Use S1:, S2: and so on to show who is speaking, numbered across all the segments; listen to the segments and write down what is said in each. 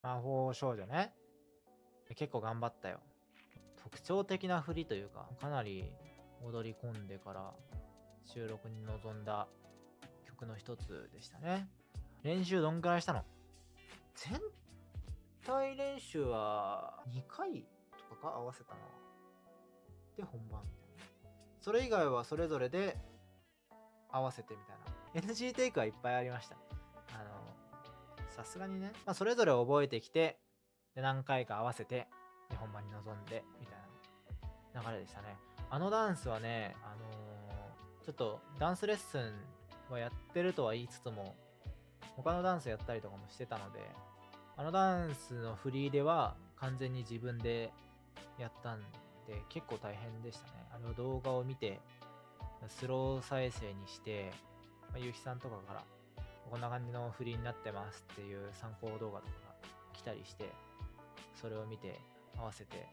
S1: 魔法少女ね。結構頑張ったよ。特徴的な振りというか、かなり踊り込んでから収録に臨んだ曲の一つでしたね。練習どんくらいしたの？全体練習は2回とかか合わせたのは。で、本番みたいな。それ以外はそれぞれで合わせてみたいな。NG テイクはいっぱいありました。さすがにね、それぞれ覚えてきて、で、何回か合わせて、で、本番に臨んで、みたいな流れでしたね。あのダンスはね、ちょっとダンスレッスンはやってるとは言いつつも、他のダンスやったりとかもしてたので、あのダンスの振りでは完全に自分でやったんで、結構大変でしたね。あれを動画を見て、スロー再生にして、ゆうきさんとかから、こんな感じの振りになってますっていう参考動画とかが来たりして、それを見て合わせて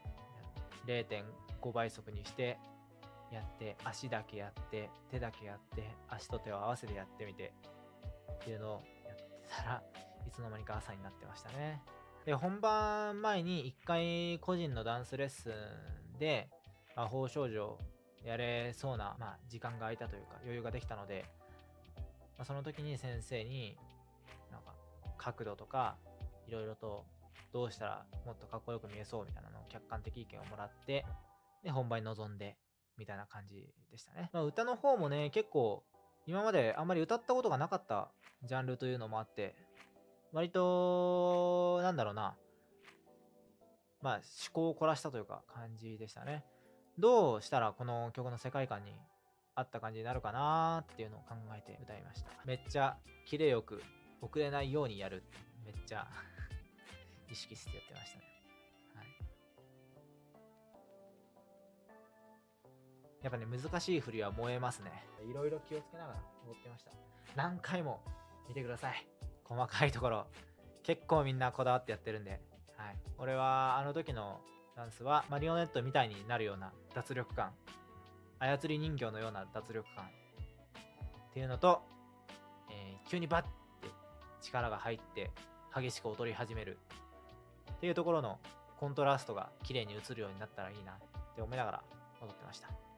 S1: 0.5 倍速にしてやって、足だけやって、手だけやって、足と手を合わせてやってみてっていうのをやってたらいつの間にか朝になってましたね。で、本番前に1回個人のダンスレッスンで魔法少女やれそうな、時間が空いたというか余裕ができたので、その時に先生になんか角度とかいろいろとどうしたらもっとかっこよく見えそうみたいなのを客観的意見をもらって、で本番に臨んでみたいな感じでしたね。歌の方もね、結構今まであんまり歌ったことがなかったジャンルというのもあって、割となんだろうな、思考を凝らしたというか感じでしたね。どうしたらこの曲の世界観に合った感じになるかなーっていうのを考えて歌いました。めっちゃキレよく遅れないようにやる。めっちゃ意識してやってましたね。はい。やっぱね、難しい振りは燃えますね。いろいろ気をつけながら踊ってました。何回も見てください。細かいところ。結構みんなこだわってやってるんで。はい。俺はあの時のダンスはマリオネットみたいになるような脱力感。操り人形のような脱力感。っていうのと、急にバッて力が入って激しく踊り始める。っていうところのコントラストが綺麗に映るようになったらいいなって思いながら踊ってました。